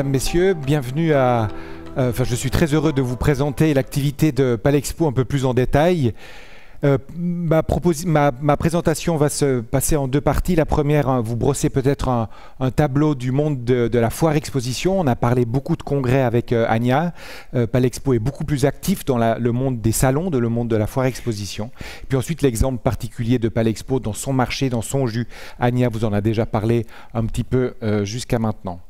Mesdames, Messieurs, bienvenue à... je suis très heureux de vous présenter l'activité de Palexpo un peu plus en détail. Ma présentation va se passer en deux parties. La première, vous brossez peut-être un tableau du monde de la foire exposition. On a parlé beaucoup de congrès avec Anya. Palexpo est beaucoup plus actif dans le monde des salons, le monde de la foire exposition. Puis ensuite, l'exemple particulier de Palexpo dans son marché, dans son jus. Anya vous en a déjà parlé un petit peu jusqu'à maintenant.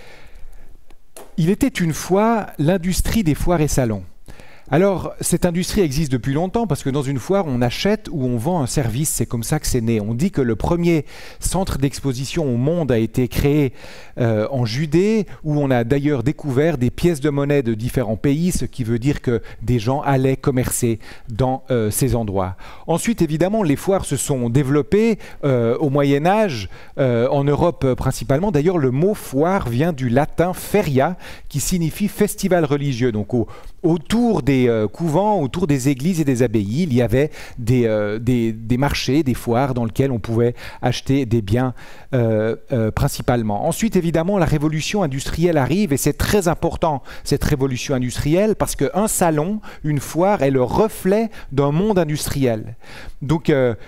Il était une fois l'industrie des foires et salons. Alors, cette industrie existe depuis longtemps parce que dans une foire, on achète ou on vend un service. C'est comme ça que c'est né. On dit que le premier centre d'exposition au monde a été créé en Judée, où on a d'ailleurs découvert des pièces de monnaie de différents pays, ce qui veut dire que des gens allaient commercer dans ces endroits. Ensuite, évidemment, les foires se sont développées au Moyen-Âge, en Europe principalement. D'ailleurs, le mot foire vient du latin feria, qui signifie festival religieux. Donc, autour des couvents, autour des églises et des abbayes, il y avait des marchés, des foires dans lesquels on pouvait acheter des biens principalement. Ensuite, évidemment, la révolution industrielle arrive et c'est très important, cette révolution industrielle, parce qu'un salon, une foire, est le reflet d'un monde industriel. Donc,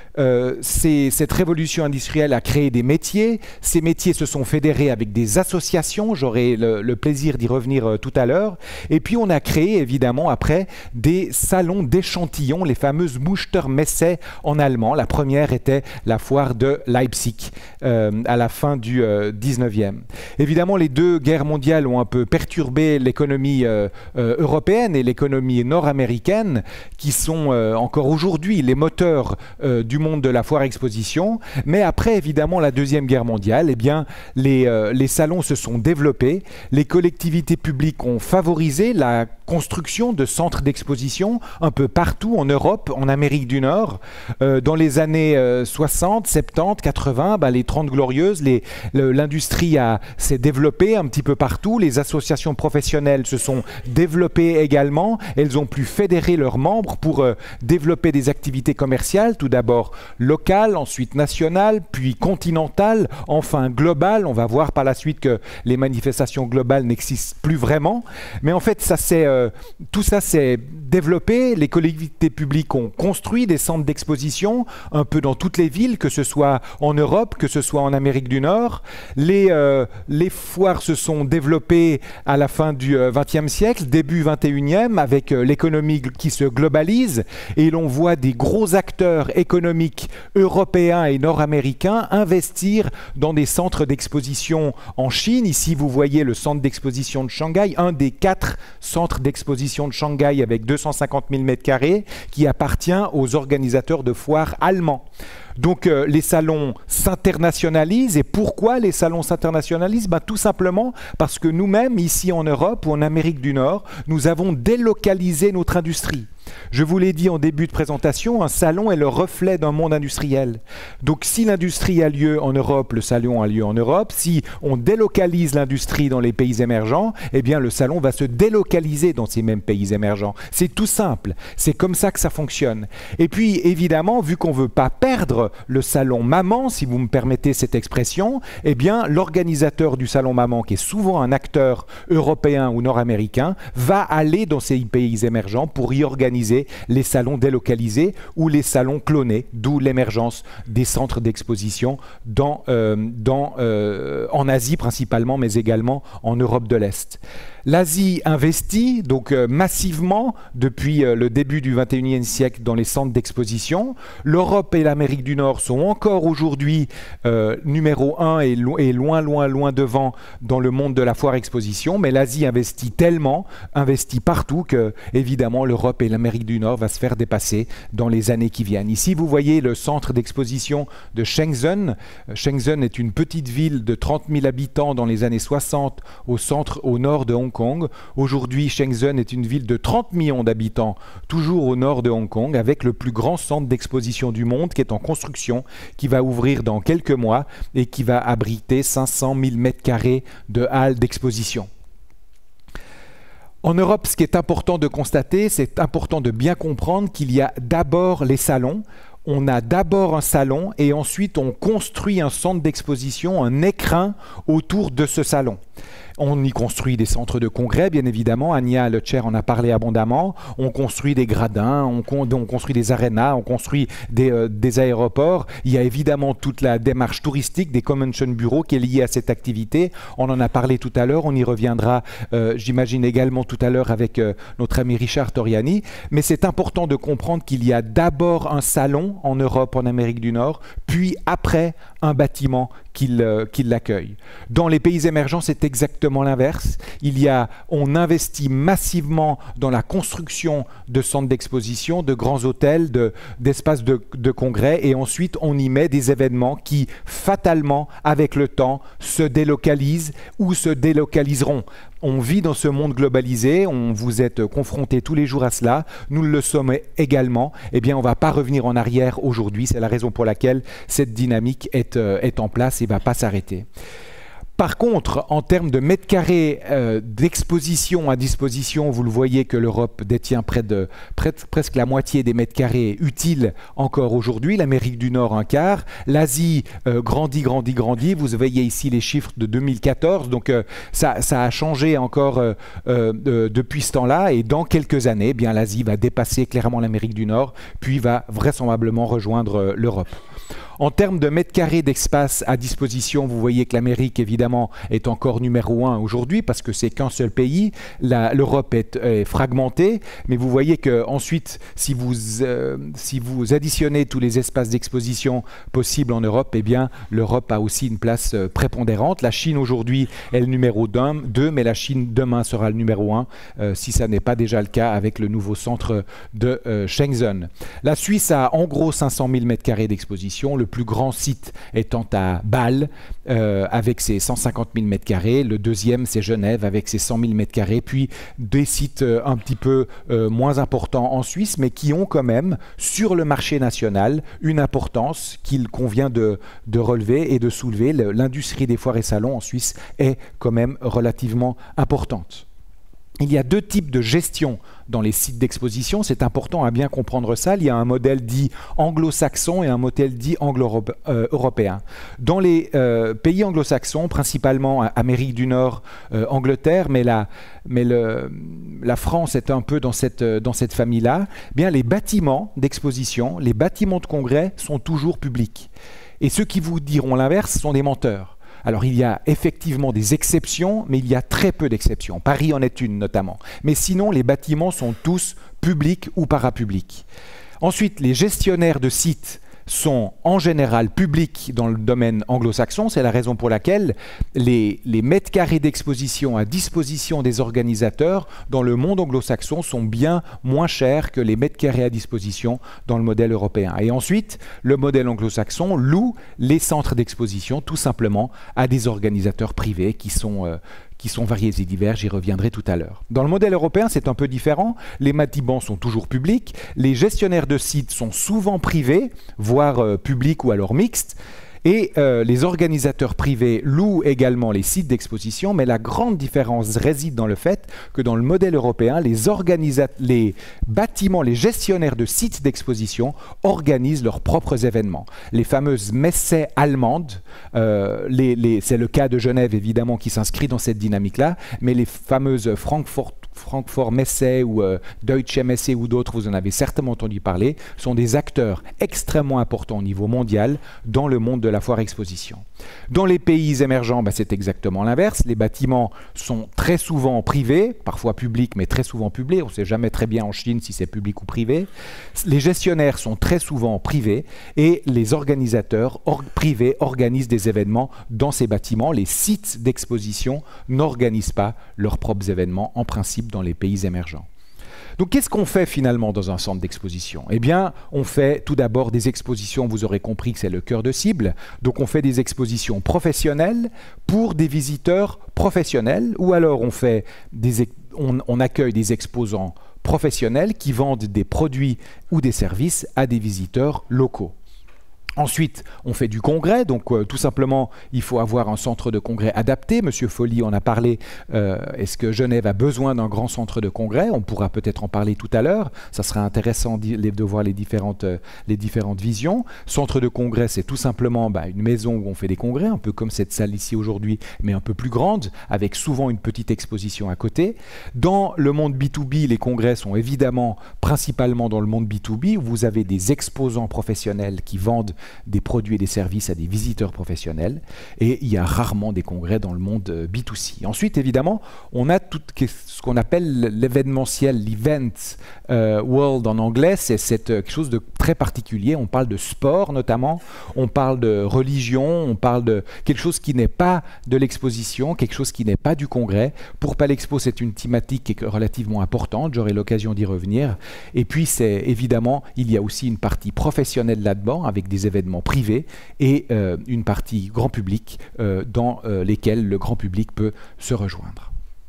cette révolution industrielle a créé des métiers. Ces métiers se sont fédérés avec des associations. J'aurai le plaisir d'y revenir tout à l'heure. Et puis, on a créé, évidemment, après, des salons d'échantillons, les fameuses Mustermesse en allemand. La première était la foire de Leipzig à la fin du 19e. Évidemment, les deux guerres mondiales ont un peu perturbé l'économie européenne et l'économie nord-américaine, qui sont encore aujourd'hui les moteurs du monde de la foire-exposition. Mais après, évidemment, la Deuxième Guerre mondiale, eh bien, les salons se sont développés, les collectivités publiques ont favorisé la construction de centres d'exposition un peu partout en Europe, en Amérique du Nord. Dans les années 60, 70, 80, les 30 glorieuses, l'industrie s'est développée un petit peu partout. Les associations professionnelles se sont développées également. Elles ont pu fédérer leurs membres pour développer des activités commerciales, tout d'abord locales, ensuite nationales, puis continentales, enfin globales. On va voir par la suite que les manifestations globales n'existent plus vraiment. Mais en fait, tout ça s'est développé. Les collectivités publiques ont construit des centres d'exposition un peu dans toutes les villes, que ce soit en Europe, que ce soit en Amérique du Nord. Les foires se sont développées à la fin du XXe siècle, début XXIe, avec l'économie qui se globalise. Et l'on voit des gros acteurs économiques européens et nord-américains investir dans des centres d'exposition en Chine. Ici, vous voyez le centre d'exposition de Shanghai, un des 4 centres d'exposition de Shanghai avec 250 000 m², qui appartient aux organisateurs de foires allemands. Donc les salons s'internationalisent. Et pourquoi les salons s'internationalisent? Tout simplement parce que nous-mêmes, ici en Europe ou en Amérique du Nord, nous avons délocalisé notre industrie. Je vous l'ai dit en début de présentation, un salon est le reflet d'un monde industriel. Donc si l'industrie a lieu en Europe, le salon a lieu en Europe. Si on délocalise l'industrie dans les pays émergents, eh bien le salon va se délocaliser dans ces mêmes pays émergents. C'est tout simple, c'est comme ça que ça fonctionne. Et puis évidemment, vu qu'on ne veut pas perdre le salon maman, si vous me permettez cette expression, eh bien l'organisateur du salon maman, qui est souvent un acteur européen ou nord-américain, va aller dans ces pays émergents pour y organiser les salons délocalisés ou les salons clonés, d'où l'émergence des centres d'exposition en Asie principalement, mais également en Europe de l'Est. L'Asie investit donc massivement depuis le début du XXIe siècle dans les centres d'exposition. L'Europe et l'Amérique du Nord sont encore aujourd'hui numéro 1 et loin devant dans le monde de la foire-exposition. Mais l'Asie investit tellement, investit partout, que évidemment l'Europe et l'Amérique du Nord va se faire dépasser dans les années qui viennent. Ici, vous voyez le centre d'exposition de Shenzhen. Shenzhen est une petite ville de 30 000 habitants dans les années 60 au nord de Hong Kong. Aujourd'hui, Shenzhen est une ville de 30 millions d'habitants, toujours au nord de Hong Kong, avec le plus grand centre d'exposition du monde qui est en construction, qui va ouvrir dans quelques mois et qui va abriter 500 000 m² de halles d'exposition. En Europe, ce qui est important de constater, c'est important de bien comprendre qu'il y a d'abord les salons. on a d'abord un salon et ensuite on construit un centre d'exposition, un écrin autour de ce salon. On y construit des centres de congrès, bien évidemment. Anya Lecher en a parlé abondamment. On construit des gradins, on construit des arénas, on construit des aéroports. Il y a évidemment toute la démarche touristique des convention bureaux qui est liée à cette activité. On en a parlé tout à l'heure. On y reviendra, j'imagine, également tout à l'heure avec notre ami Richard Toriani. Mais c'est important de comprendre qu'il y a d'abord un salon en Europe, en Amérique du Nord, puis après un bâtiment qui l'accueille. Dans les pays émergents, c'est exactement l'inverse. On investit massivement dans la construction de centres d'exposition, de grands hôtels, d'espaces de congrès, et ensuite on y met des événements qui, fatalement, avec le temps, se délocalisent ou se délocaliseront. On vit dans ce monde globalisé, vous êtes confrontés tous les jours à cela, nous le sommes également. Eh bien, on ne va pas revenir en arrière aujourd'hui, c'est la raison pour laquelle cette dynamique est en place et ne va pas s'arrêter. Par contre, en termes de mètres carrés d'exposition à disposition, vous le voyez que l'Europe détient presque la moitié des mètres carrés utiles encore aujourd'hui, l'Amérique du Nord un quart, l'Asie grandit. Vous voyez ici les chiffres de 2014, donc ça a changé encore depuis ce temps-là, et dans quelques années, eh bien l'Asie va dépasser clairement l'Amérique du Nord, puis va vraisemblablement rejoindre l'Europe. En termes de mètres carrés d'espace à disposition, vous voyez que l'Amérique, évidemment, est encore numéro 1 aujourd'hui parce que c'est qu'un seul pays. L'Europe est fragmentée, mais vous voyez qu'ensuite, si vous additionnez tous les espaces d'exposition possibles en Europe, eh bien, l'Europe a aussi une place prépondérante. La Chine, aujourd'hui, est le numéro 2, mais la Chine, demain, sera le numéro 1, si ça n'est pas déjà le cas avec le nouveau centre de Shenzhen. La Suisse a en gros 500 000 mètres carrés d'exposition. Le plus grand site étant à Bâle avec ses 150 000 m². Le deuxième, c'est Genève avec ses 100 000 m². Puis des sites un petit peu moins importants en Suisse, mais qui ont quand même sur le marché national une importance qu'il convient de relever et de soulever. L'industrie des foires et salons en Suisse est quand même relativement importante. Il y a deux types de gestion dans les sites d'exposition, c'est important à bien comprendre ça. Il y a un modèle dit anglo-saxon et un modèle dit anglo-européen. Dans les pays anglo-saxons, principalement Amérique du Nord, Angleterre, mais la France est un peu dans cette famille-là, bien les bâtiments d'exposition, les bâtiments de congrès sont toujours publics. Et ceux qui vous diront l'inverse sont des menteurs. Alors il y a effectivement des exceptions, mais il y a très peu d'exceptions. Paris en est une notamment. Mais sinon, les bâtiments sont tous publics ou parapublics. Ensuite, les gestionnaires de sites sont en général publics dans le domaine anglo-saxon. C'est la raison pour laquelle les mètres carrés d'exposition à disposition des organisateurs dans le monde anglo-saxon sont bien moins chers que les mètres carrés à disposition dans le modèle européen. Et ensuite, le modèle anglo-saxon loue les centres d'exposition tout simplement à des organisateurs privés qui sont variés et divers, j'y reviendrai tout à l'heure. Dans le modèle européen, c'est un peu différent. Les bâtiments sont toujours publics, les gestionnaires de sites sont souvent privés, voire publics ou alors mixtes, et les organisateurs privés louent également les sites d'exposition, mais la grande différence réside dans le fait que dans le modèle européen, les bâtiments, les gestionnaires de sites d'exposition organisent leurs propres événements. Les fameuses Messe allemandes, c'est le cas de Genève évidemment qui s'inscrit dans cette dynamique-là, mais les fameuses Francfort Messe ou Deutsche Messe ou d'autres, vous en avez certainement entendu parler, sont des acteurs extrêmement importants au niveau mondial dans le monde de la foire-exposition. Dans les pays émergents, c'est exactement l'inverse. Les bâtiments sont très souvent privés, parfois publics, mais très souvent publics. On ne sait jamais très bien en Chine si c'est public ou privé. Les gestionnaires sont très souvent privés et les organisateurs privés organisent des événements dans ces bâtiments. Les sites d'exposition n'organisent pas leurs propres événements en principe dans les pays émergents. Donc qu'est-ce qu'on fait finalement dans un centre d'exposition? Eh bien, on fait tout d'abord des expositions, vous aurez compris que c'est le cœur de cible, donc on fait des expositions professionnelles pour des visiteurs professionnels, ou alors on accueille des exposants professionnels qui vendent des produits ou des services à des visiteurs locaux. Ensuite, on fait du congrès, donc tout simplement, il faut avoir un centre de congrès adapté. Monsieur Folly en a parlé. Est-ce que Genève a besoin d'un grand centre de congrès? On pourra peut-être en parler tout à l'heure. Ça sera intéressant de voir les différentes visions. Centre de congrès, c'est tout simplement une maison où on fait des congrès, un peu comme cette salle ici aujourd'hui, mais un peu plus grande, avec souvent une petite exposition à côté. Dans le monde B2B, les congrès sont évidemment principalement dans le monde B2B, où vous avez des exposants professionnels qui vendent des produits et des services à des visiteurs professionnels, et il y a rarement des congrès dans le monde B2C. Ensuite, évidemment, on a tout ce qu'on appelle l'événementiel, l'event world en anglais, c'est quelque chose de très particulier. On parle de sport notamment, on parle de religion, on parle de quelque chose qui n'est pas de l'exposition, quelque chose qui n'est pas du congrès. Pour Palexpo, c'est une thématique qui est relativement importante, j'aurai l'occasion d'y revenir. Et puis, c'est évidemment, il y a aussi une partie professionnelle là-dedans, avec des événements privés et une partie grand public dans lesquels le grand public peut se rejoindre.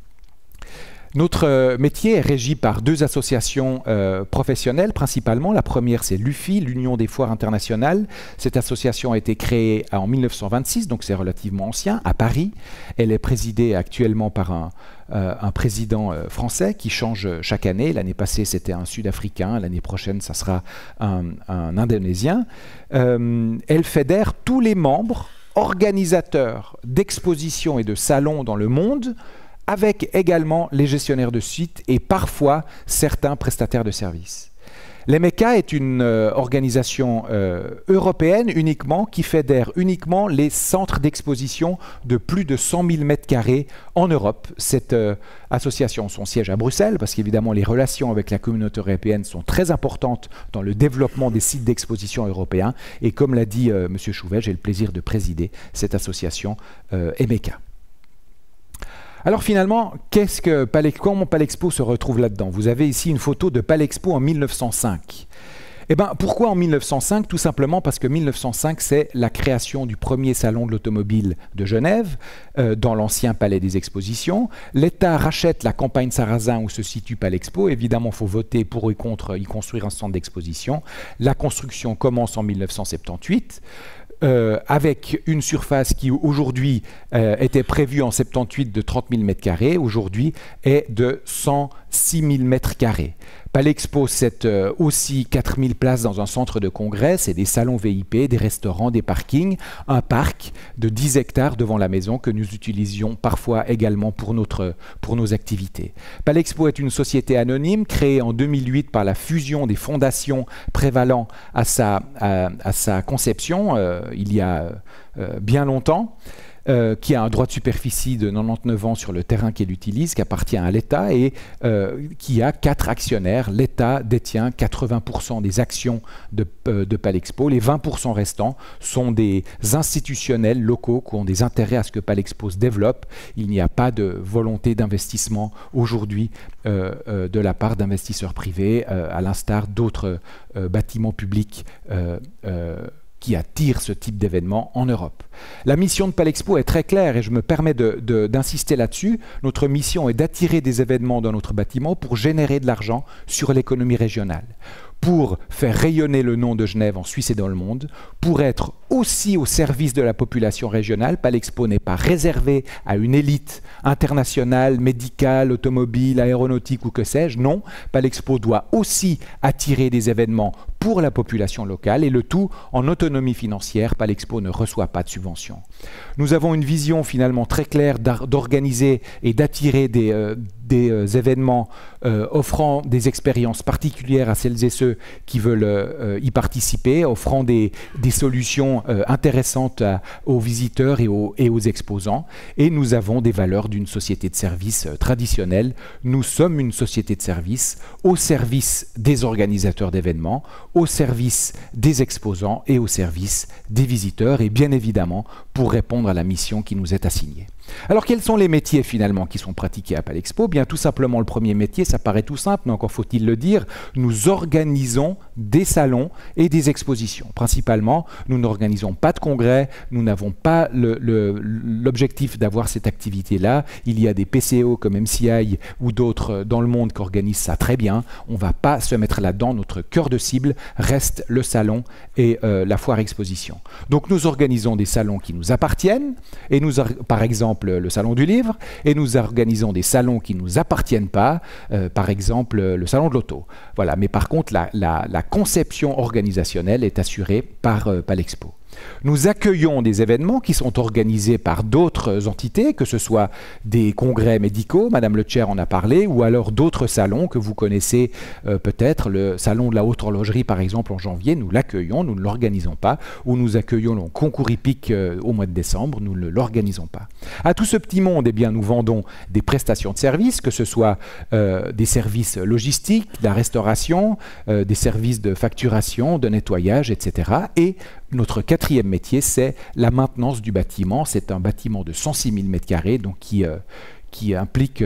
Notre métier est régi par deux associations professionnelles principalement. La première, c'est l'UFI, l'Union des foires internationales. Cette association a été créée en 1926, donc c'est relativement ancien, à Paris. Elle est présidée actuellement par un président français qui change chaque année. L'année passée, c'était un Sud-Africain. L'année prochaine, ça sera un Indonésien. Elle fédère tous les membres organisateurs d'expositions et de salons dans le monde, avec également les gestionnaires de sites et parfois certains prestataires de services. L'EMECA est une organisation européenne uniquement qui fédère uniquement les centres d'exposition de plus de 100 000 m² en Europe. Cette association, son siège à Bruxelles, parce qu'évidemment les relations avec la communauté européenne sont très importantes dans le développement des sites d'exposition européens. Et comme l'a dit M. Chouvet, j'ai le plaisir de présider cette association EMECA. Alors finalement, comment Palexpo se retrouve là-dedans? Vous avez ici une photo de Palexpo en 1905. Eh bien, pourquoi en 1905? Tout simplement parce que 1905, c'est la création du premier salon de l'automobile de Genève, dans l'ancien palais des expositions. L'État rachète la campagne Sarrazin où se situe Palexpo. Évidemment, il faut voter pour ou contre y construire un centre d'exposition. La construction commence en 1978. Avec une surface qui aujourd'hui était prévue en 78 de 30 000 m², aujourd'hui est de 106 000 m². Palexpo, c'est aussi 4 000 places dans un centre de congrès, c'est des salons VIP, des restaurants, des parkings, un parc de 10 hectares devant la maison que nous utilisions parfois également pour nos activités. Palexpo est une société anonyme créée en 2008 par la fusion des fondations prévalant à sa conception il y a bien longtemps. Qui a un droit de superficie de 99 ans sur le terrain qu'elle utilise, qui appartient à l'État et qui a 4 actionnaires. L'État détient 80% des actions de Palexpo. Les 20% restants sont des institutionnels locaux qui ont des intérêts à ce que Palexpo se développe. Il n'y a pas de volonté d'investissement aujourd'hui de la part d'investisseurs privés, à l'instar d'autres bâtiments publics qui attire ce type d'événement en Europe. La mission de Palexpo est très claire et je me permets d'insister là-dessus. Notre mission est d'attirer des événements dans notre bâtiment pour générer de l'argent sur l'économie régionale, pour faire rayonner le nom de Genève en Suisse et dans le monde, pour être aussi au service de la population régionale. Palexpo n'est pas réservé à une élite internationale, médicale, automobile, aéronautique ou que sais-je. Non, Palexpo doit aussi attirer des événements pour la population locale et le tout en autonomie financière. Palexpo ne reçoit pas de subvention. Nous avons une vision finalement très claire d'organiser et d'attirer des événements offrant des expériences particulières à celles et ceux qui veulent y participer, offrant des solutions intéressantes aux visiteurs et aux exposants. Et nous avons des valeurs d'une société de services traditionnelle. Nous sommes une société de services au service des organisateurs d'événements, au service des exposants et au service des visiteurs, et bien évidemment pour répondre à la mission qui nous est assignée. Alors quels sont les métiers finalement qui sont pratiqués à Palexpo? Bien tout simplement le premier métier, ça paraît tout simple, mais encore faut-il le dire, nous organisons des salons et des expositions. Principalement, nous n'organisons pas de congrès, nous n'avons pas l'objectif d'avoir cette activité-là. Il y a des PCO comme MCI ou d'autres dans le monde qui organisent ça très bien. On ne va pas se mettre là-dedans, notre cœur de cible reste le salon et la foire exposition. Donc nous organisons des salons qui nous appartiennent, et par exemple le salon du livre, et nous organisons des salons qui ne nous appartiennent pas, par exemple le salon de l'auto. Voilà. Mais par contre, la conception organisationnelle est assurée par Palexpo. Nous accueillons des événements qui sont organisés par d'autres entités, que ce soit des congrès médicaux, Madame le Chair en a parlé, ou alors d'autres salons que vous connaissez peut-être, le salon de la haute horlogerie par exemple en janvier, nous l'accueillons, nous ne l'organisons pas, ou nous accueillons le concours hippique au mois de décembre, nous ne l'organisons pas. À tout ce petit monde, eh bien, nous vendons des prestations de services, que ce soit des services logistiques, de la restauration, des services de facturation, de nettoyage, etc. Et notre quatrième métier, c'est la maintenance du bâtiment. C'est un bâtiment de 106 000 m², donc qui implique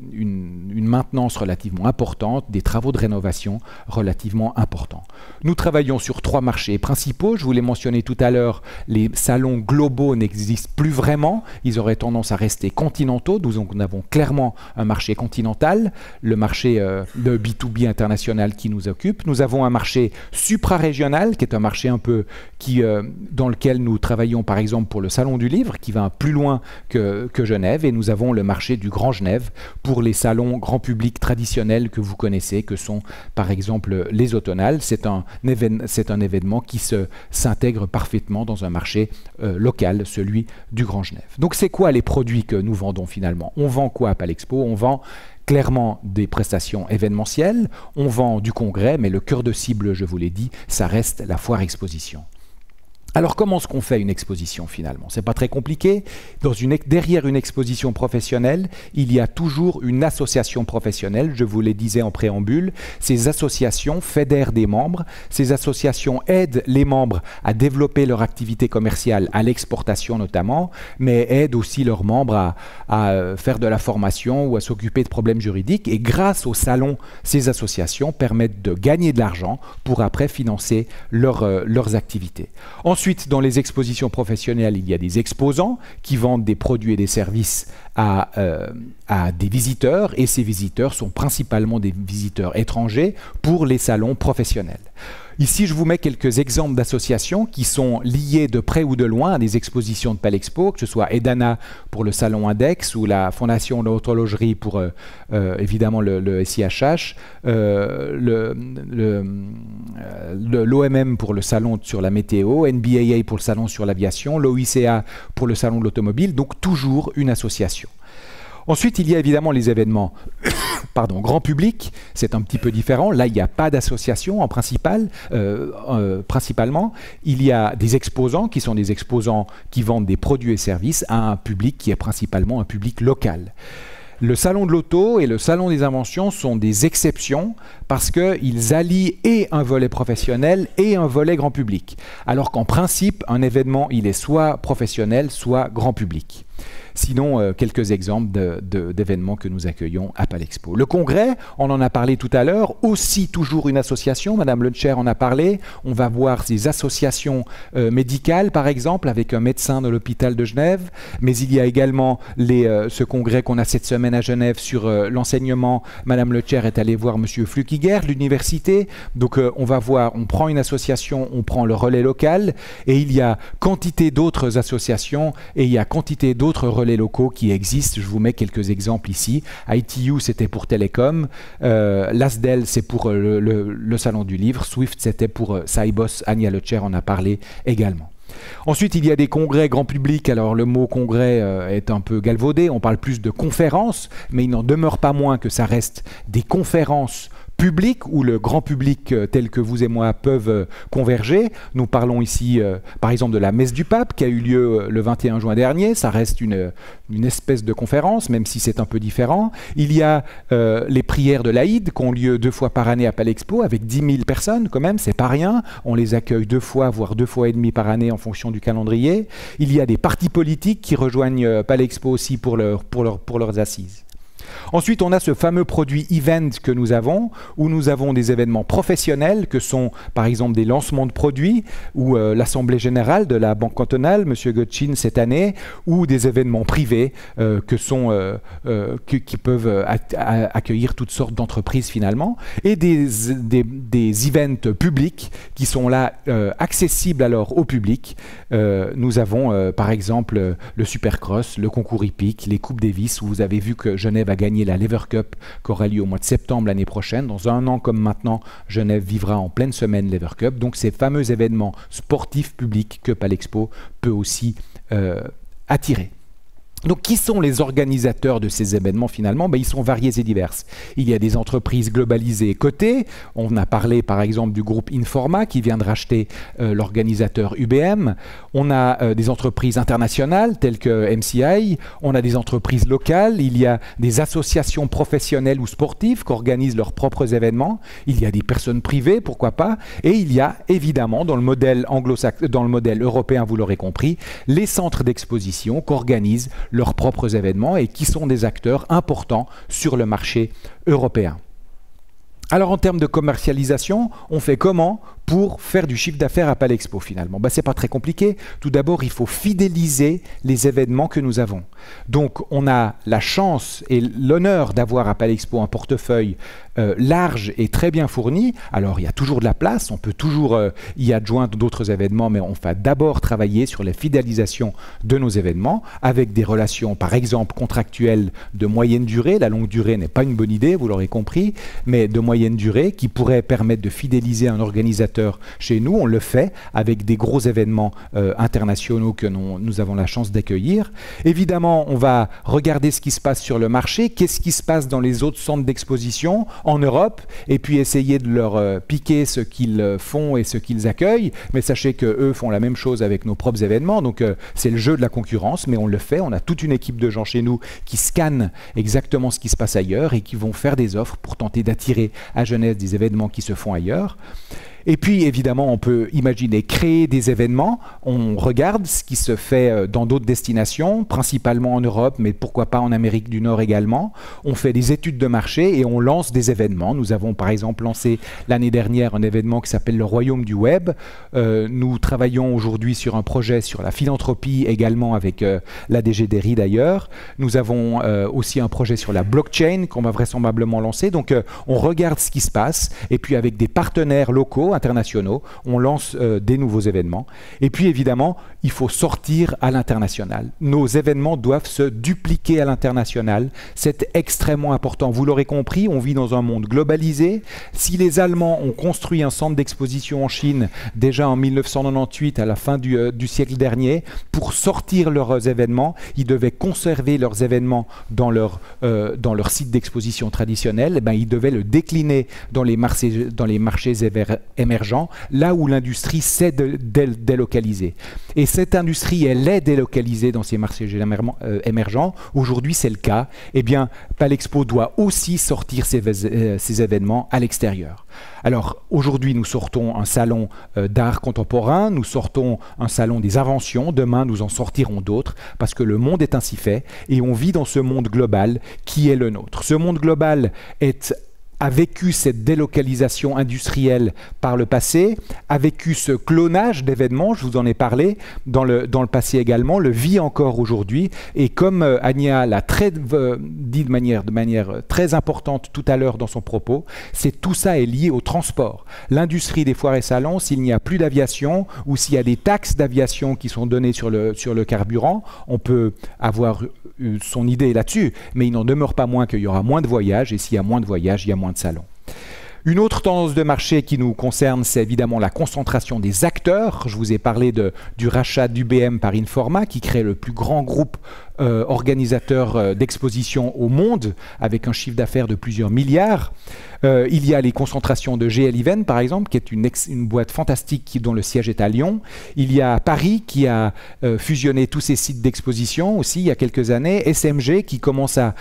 une maintenance relativement importante, des travaux de rénovation relativement importants. Nous travaillons sur 3 marchés principaux. Je vous l'ai mentionné tout à l'heure, les salons globaux n'existent plus vraiment. Ils auraient tendance à rester continentaux. Nous avons clairement un marché continental, le marché de B2B international qui nous occupe. Nous avons un marché suprarégional, qui est un marché un peu dans lequel nous travaillons par exemple pour le Salon du Livre, qui va plus loin que Genève. Et nous avons le marché du Grand Genève pour les salons grand public traditionnels que vous connaissez, que sont par exemple les automnales. C'est un événement qui s'intègre parfaitement dans un marché local, celui du Grand Genève. Donc c'est quoi les produits que nous vendons finalement? On vend quoi à Palexpo? On vend clairement des prestations événementielles, on vend du congrès, mais le cœur de cible, je vous l'ai dit, ça reste la foire exposition. Alors comment est-ce qu'on fait une exposition finalement? C'est pas très compliqué. Derrière une exposition professionnelle, il y a toujours une association professionnelle, je vous le disais en préambule. Ces associations fédèrent des membres, ces associations aident les membres à développer leur activité commerciale, à l'exportation notamment, mais aident aussi leurs membres à faire de la formation ou à s'occuper de problèmes juridiques. Et grâce au salon, ces associations permettent de gagner de l'argent pour après financer leurs activités. Ensuite, dans les expositions professionnelles, il y a des exposants qui vendent des produits et des services à des visiteurs, et ces visiteurs sont principalement des visiteurs étrangers pour les salons professionnels. Ici, je vous mets quelques exemples d'associations qui sont liées de près ou de loin à des expositions de Palexpo, que ce soit Edana pour le salon Index ou la Fondation de la Haute Horlogerie pour évidemment le SIHH, l'OMM pour le salon sur la météo, NBAA pour le salon sur l'aviation, l'OICA pour le salon de l'automobile, donc toujours une association. Ensuite, il y a évidemment les événements grand public, c'est un petit peu différent. Là, il n'y a pas d'association principalement. Il y a des exposants qui sont des exposants qui vendent des produits et services à un public qui est principalement un public local. Le salon de l'auto et le salon des inventions sont des exceptions parce qu'ils allient et un volet professionnel et un volet grand public. Alors qu'en principe, un événement, il est soit professionnel, soit grand public. Sinon, quelques exemples d'événements que nous accueillons à Palexpo. Le congrès, on en a parlé tout à l'heure, aussi toujours une association, Madame Le Chair en a parlé. On va voir ces associations médicales, par exemple, avec un médecin de l'hôpital de Genève, mais il y a également ce congrès qu'on a cette semaine à Genève sur l'enseignement. Madame Le Chair est allée voir Monsieur Flukiger, l'université. Donc on va voir, on prend une association, on prend le relais local, et il y a quantité d'autres associations, et il y a quantité d'autres relais locaux qui existent. Je vous mets quelques exemples ici. ITU, c'était pour Télécom. L'ASDEL, c'est pour le Salon du Livre. Swift, c'était pour Saibos. Ania Le Chair en a parlé également. Ensuite, il y a des congrès grand public. Alors, le mot congrès est un peu galvaudé. On parle plus de conférences, mais il n'en demeure pas moins que ça reste des conférences public, où le grand public tel que vous et moi peuvent converger. Nous parlons ici, par exemple, de la messe du pape qui a eu lieu le 21 juin dernier. Ça reste une espèce de conférence, même si c'est un peu différent. Il y a les prières de l'Aïd qui ont lieu 2 fois par année à Palexpo, avec 10 000 personnes quand même, c'est pas rien. On les accueille 2 fois, voire 2 fois et demi par année en fonction du calendrier. Il y a des partis politiques qui rejoignent Palexpo aussi pour leurs assises. Ensuite, on a ce fameux produit event que nous avons, où nous avons des événements professionnels, que sont par exemple des lancements de produits, ou l'Assemblée Générale de la Banque Cantonale, M. Götzschin cette année, ou des événements privés qui peuvent accueillir toutes sortes d'entreprises finalement, et des events publics qui sont là accessibles alors au public. Nous avons par exemple le Supercross, le concours hippique, les Coupes Davis, où vous avez vu que Genève a gagné la Lever Cup qui aura lieu au mois de septembre l'année prochaine. Dans un an comme maintenant, Genève vivra en pleine semaine Lever Cup. Donc ces fameux événements sportifs publics que Palexpo peut aussi attirer. Donc, qui sont les organisateurs de ces événements finalement? Ils sont variés et divers. Il y a des entreprises globalisées cotées. On a parlé par exemple du groupe Informa qui vient de racheter l'organisateur UBM. On a des entreprises internationales telles que MCI. On a des entreprises locales. Il y a des associations professionnelles ou sportives qui organisent leurs propres événements. Il y a des personnes privées, pourquoi pas. Et il y a évidemment dans le modèle dans le modèle européen, vous l'aurez compris, les centres d'exposition qui organisent leurs propres événements et qui sont des acteurs importants sur le marché européen. Alors en termes de commercialisation, on fait comment pour faire du chiffre d'affaires à Palexpo finalement? C'est pas très compliqué. Tout d'abord, il faut fidéliser les événements que nous avons. Donc on a la chance et l'honneur d'avoir à Palexpo un portefeuille large et très bien fourni. Alors il y a toujours de la place, on peut toujours y adjoindre d'autres événements, mais on va d'abord travailler sur la fidélisation de nos événements avec des relations par exemple contractuelles de moyenne durée. La longue durée n'est pas une bonne idée, vous l'aurez compris, mais de moyenne durée qui pourrait permettre de fidéliser un organisateur chez nous. On le fait avec des gros événements internationaux que nous avons la chance d'accueillir. Évidemment, on va regarder ce qui se passe sur le marché, qu'est-ce qui se passe dans les autres centres d'exposition en Europe, et puis essayer de leur piquer ce qu'ils font et ce qu'ils accueillent. Mais sachez qu'eux font la même chose avec nos propres événements, donc c'est le jeu de la concurrence, mais on le fait. On a toute une équipe de gens chez nous qui scannent exactement ce qui se passe ailleurs et qui vont faire des offres pour tenter d'attirer à Genève des événements qui se font ailleurs. Et puis, évidemment, on peut imaginer créer des événements. On regarde ce qui se fait dans d'autres destinations, principalement en Europe, mais pourquoi pas en Amérique du Nord également. On fait des études de marché et on lance des événements. Nous avons, par exemple, lancé l'année dernière un événement qui s'appelle le Royaume du Web. Nous travaillons aujourd'hui sur un projet sur la philanthropie également avec l'ADG d'ERI d'ailleurs. Nous avons aussi un projet sur la blockchain qu'on va vraisemblablement lancer. Donc, on regarde ce qui se passe et puis avec des partenaires locaux, internationaux, on lance des nouveaux événements. Et puis évidemment, il faut sortir à l'international. Nos événements doivent se dupliquer à l'international. C'est extrêmement important. Vous l'aurez compris, on vit dans un monde globalisé. Si les Allemands ont construit un centre d'exposition en Chine déjà en 1998, à la fin du siècle dernier, pour sortir leurs événements, ils devaient conserver leurs événements dans leur site d'exposition traditionnel. Ils devaient le décliner dans les marchés émergents, là où l'industrie s'est délocalisée. Et cette industrie, elle est délocalisée dans ces marchés émergents. Aujourd'hui, c'est le cas. Eh bien, Palexpo doit aussi sortir ces événements à l'extérieur. Alors, aujourd'hui, nous sortons un salon d'art contemporain, nous sortons un salon des inventions. Demain, nous en sortirons d'autres, parce que le monde est ainsi fait, et on vit dans ce monde global qui est le nôtre. Ce monde global a vécu cette délocalisation industrielle par le passé, a vécu ce clonage d'événements, je vous en ai parlé, dans le passé également, le vit encore aujourd'hui. Et comme Anya l'a dit de manière très importante tout à l'heure dans son propos, tout ça est lié au transport. L'industrie des foires et salons, s'il n'y a plus d'aviation ou s'il y a des taxes d'aviation qui sont données sur le carburant, on peut avoir son idée là-dessus, mais il n'en demeure pas moins qu'il y aura moins de voyages, et s'il y a moins de voyages, il y a moins de salons. Une autre tendance de marché qui nous concerne, c'est évidemment la concentration des acteurs. Je vous ai parlé du rachat d'UBM par Informa, qui crée le plus grand groupe organisateur d'expositions au monde, avec un chiffre d'affaires de plusieurs milliards. Il y a les concentrations de GL Event, par exemple, qui est une boîte fantastique dont le siège est à Lyon. Il y a Paris, qui a fusionné tous ses sites d'exposition aussi il y a quelques années. SMG, qui commence à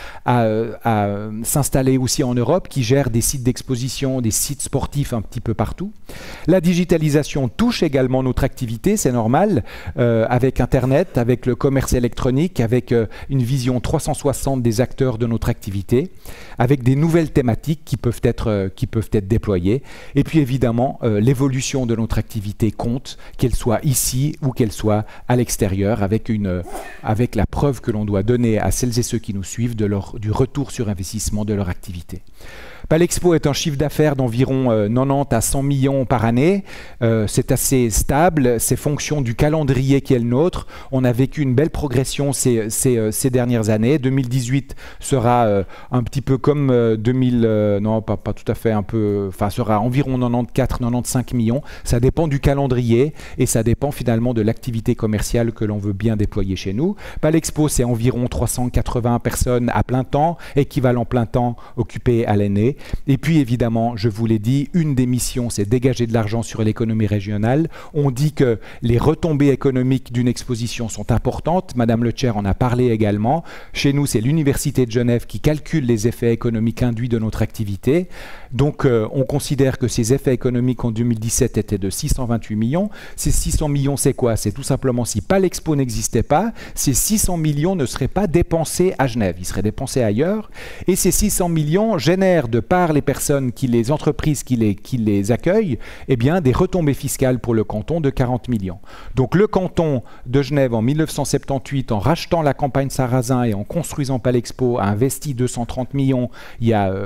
s'installer aussi en Europe, qui gère des sites d'exposition, des sites sportifs un petit peu partout. La digitalisation touche également notre activité, c'est normal, avec Internet, avec le commerce électronique, avec une vision 360 des acteurs de notre activité, avec des nouvelles thématiques qui peuvent être déployées. Et puis évidemment, l'évolution de notre activité compte, qu'elle soit ici ou qu'elle soit à l'extérieur, avec la preuve que l'on doit donner à celles et ceux qui nous suivent du retour sur investissement de leur activité. Palexpo est un chiffre d'affaires d'environ 90 à 100 millions par année. C'est assez stable, c'est fonction du calendrier qui est le nôtre. On a vécu une belle progression ces dernières années. 2018 sera un petit peu comme non, pas tout à fait, sera environ 94-95 millions. Ça dépend du calendrier et ça dépend finalement de l'activité commerciale que l'on veut bien déployer chez nous. Palexpo, c'est environ 380 personnes à plein temps, équivalent plein temps occupé à l'année. Et puis évidemment, je vous l'ai dit, une des missions, c'est dégager de l'argent sur l'économie régionale. On dit que les retombées économiques d'une exposition sont importantes. Madame le Chair en a parlé également. Chez nous, c'est l'Université de Genève qui calcule les effets économiques induits de notre activité. Donc on considère que ces effets économiques en 2017 étaient de 628 millions. Ces 600 millions, c'est quoi? C'est tout simplement si Palexpo n'existait pas, ces 600 millions ne seraient pas dépensés à Genève, ils seraient dépensés ailleurs. Et ces 600 millions génèrent de par les personnes, les entreprises qui les accueillent, eh bien, des retombées fiscales pour le canton de 40 millions. Donc le canton de Genève en 1978, en rachetant la campagne Sarrazin et en construisant Palexpo, a investi 230 millions il y a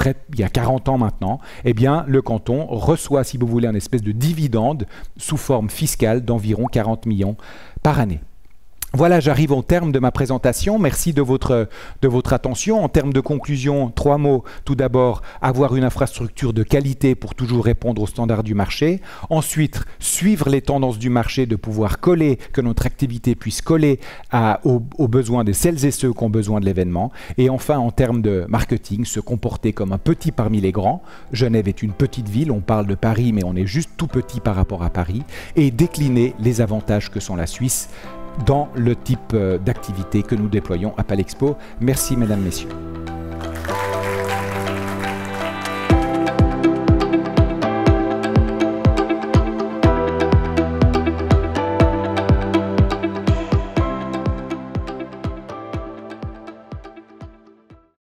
40 ans maintenant, eh bien, le canton reçoit, si vous voulez, un espèce de dividende sous forme fiscale d'environ 40 millions par année. Voilà, j'arrive au terme de ma présentation. Merci de votre attention. En termes de conclusion, 3 mots. Tout d'abord, avoir une infrastructure de qualité pour toujours répondre aux standards du marché. Ensuite, suivre les tendances du marché, de pouvoir que notre activité puisse coller aux besoins de celles et ceux qui ont besoin de l'événement. Et enfin, en termes de marketing, se comporter comme un petit parmi les grands. Genève est une petite ville, on parle de Paris, mais on est juste tout petit par rapport à Paris. Et décliner les avantages que sont la Suisse dans le type d'activité que nous déployons à Palexpo. Merci mesdames, messieurs.